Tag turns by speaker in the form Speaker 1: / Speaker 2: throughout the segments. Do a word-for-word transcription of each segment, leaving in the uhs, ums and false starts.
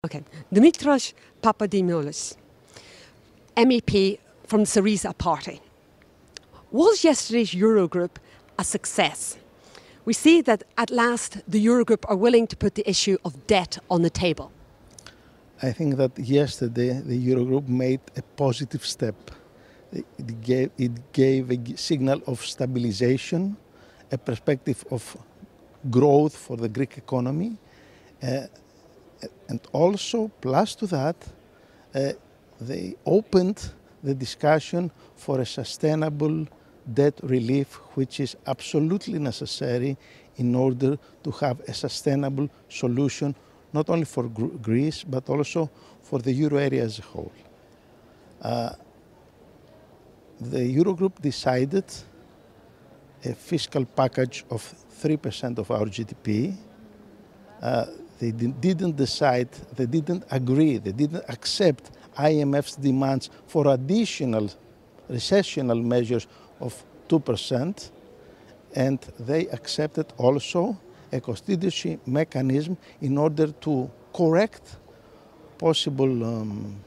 Speaker 1: Okay. Dimitrios Papadimoulis, M E P from the Syriza party. Was yesterday's Eurogroup a success? We see that at last the Eurogroup are willing to put the issue of debt on the table.
Speaker 2: I think that yesterday the Eurogroup made a positive step. It gave, it gave a signal of stabilization, a perspective of growth for the Greek economy, uh, and also, plus to that, uh, they opened the discussion for a sustainable debt relief, which is absolutely necessary in order to have a sustainable solution, not only for Greece, but also for the euro area as a whole. Uh, the Eurogroup decided a fiscal package of three percent of our G D P. Uh, they didn't decide, they didn't agree, they didn't accept I M F's demands for additional recessional measures of two percent, and they accepted also a contingency mechanism in order to correct possible um,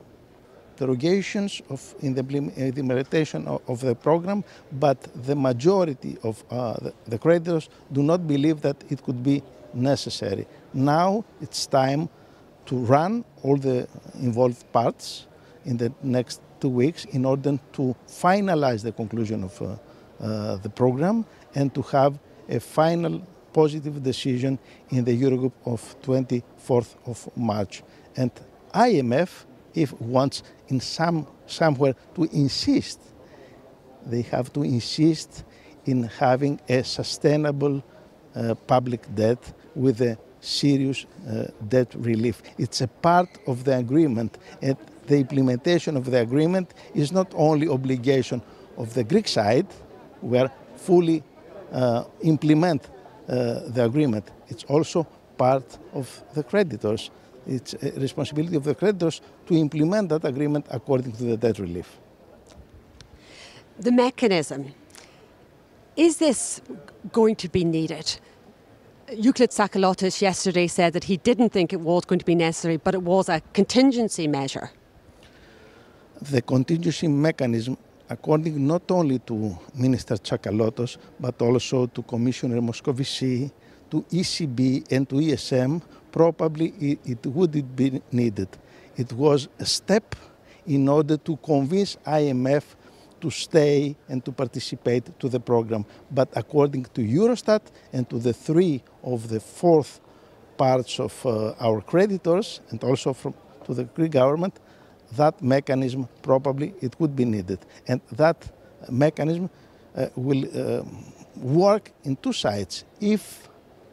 Speaker 2: derogations of in the implementation of, of the program, but the majority of uh, the, the creditors do not believe that it could be necessary. Now it's time to run all the involved parts in the next two weeks in order to finalize the conclusion of uh, uh, the program and to have a final positive decision in the Eurogroup of twenty-fourth of March. And I M F, if wants in some somewhere to insist, they have to insist in having a sustainable uh, public debt with a serious uh, debt relief. It's a part of the agreement, and the implementation of the agreement is not only obligation of the Greek side, where fully uh, implement uh, the agreement. It's also part of the creditors. It's a responsibility of the creditors to implement that agreement according to the debt relief.
Speaker 1: The mechanism, is this going to be needed? Euclid Tsakalotis yesterday said that he didn't think it was going to be necessary, but it was a contingency measure.
Speaker 2: The contingency mechanism, according not only to Minister Tsakalotos, but also to Commissioner Moscovici, to E C B and to E S M, probably it, it would be needed. It was a step in order to convince I M F to stay and to participate to the program. But according to Eurostat and to the three of the fourth parts of uh, our creditors, and also from to the Greek government, that mechanism probably it would be needed. And that mechanism uh, will uh, work in two sides. If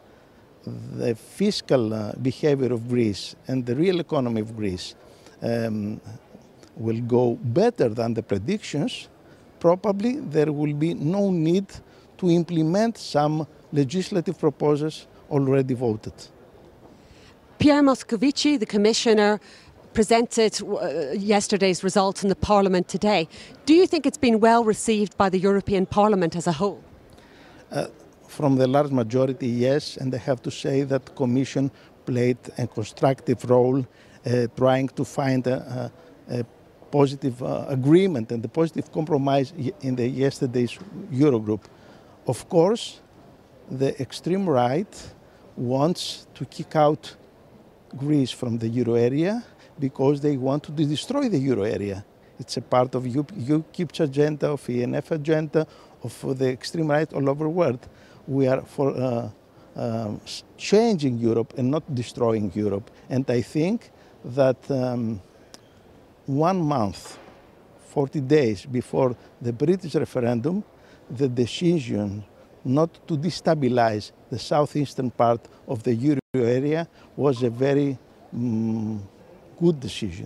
Speaker 2: the fiscal uh, behavior of Greece and the real economy of Greece um, will go better than the predictions, probably there will be no need to implement some legislative proposals already voted.
Speaker 1: Pierre Moscovici, the Commissioner, presented uh, yesterday's results in the Parliament today. Do you think it's been well received by the European Parliament as a whole?
Speaker 2: Uh, from the large majority, yes, and I have to say that the Commission played a constructive role uh, trying to find a, a, a positive uh, agreement and the positive compromise in the yesterday's Eurogroup. Of course, the extreme right wants to kick out Greece from the euro area because they want to destroy the euro area. It's a part of UKIP's agenda, of E N F agenda, of the extreme right all over the world. We are for uh, um, changing Europe and not destroying Europe. And I think that um, one month, forty days before the British referendum, the decision not to destabilize the southeastern part of the euro area was a very um, good decision.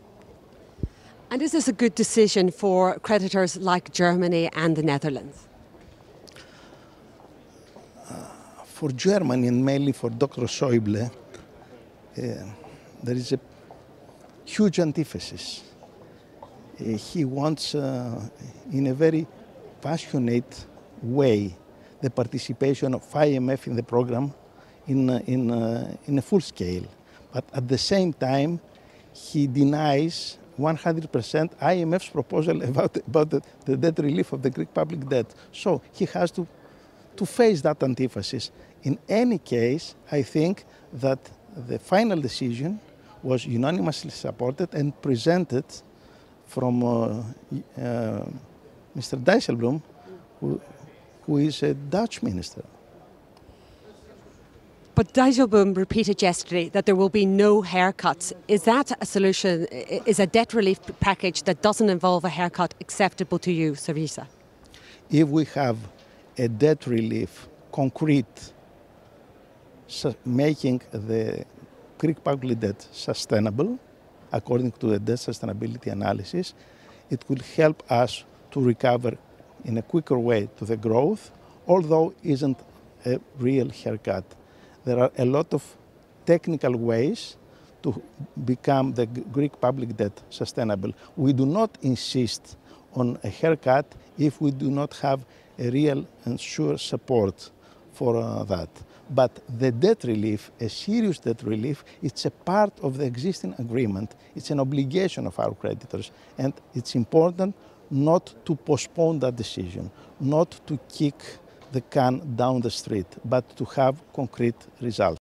Speaker 1: And is this a good decision for creditors like Germany and the Netherlands?
Speaker 2: Uh, for Germany and mainly for Doctor Schäuble, uh, there is a huge antithesis. Uh, he wants, uh, in a very passionate way, the participation of I M F in the program in, uh, in, uh, in a full scale. But at the same time, he denies one hundred percent I M F's proposal about, about the, the debt relief of the Greek public debt. So he has to, to face that antithesis. In any case, I think that the final decision was unanimously supported and presented from uh, uh, Mister Dijsselbloem, who, who is a Dutch minister.
Speaker 1: But Dijsselbloem repeated yesterday that there will be no haircuts. Is that a solution, is a debt relief package that doesn't involve a haircut acceptable to you, Syriza?
Speaker 2: If we have a debt relief, concrete, so making the Greek public debt sustainable, according to the debt sustainability analysis, it will help us to recover in a quicker way to the growth, although it isn't a real haircut. There are a lot of technical ways to become the Greek public debt sustainable. We do not insist on a haircut if we do not have a real and sure support for uh, that. But the debt relief, a serious debt relief, it's a part of the existing agreement. It's an obligation of our creditors. And it's important not to postpone that decision, not to kick the can down the street, but to have concrete results.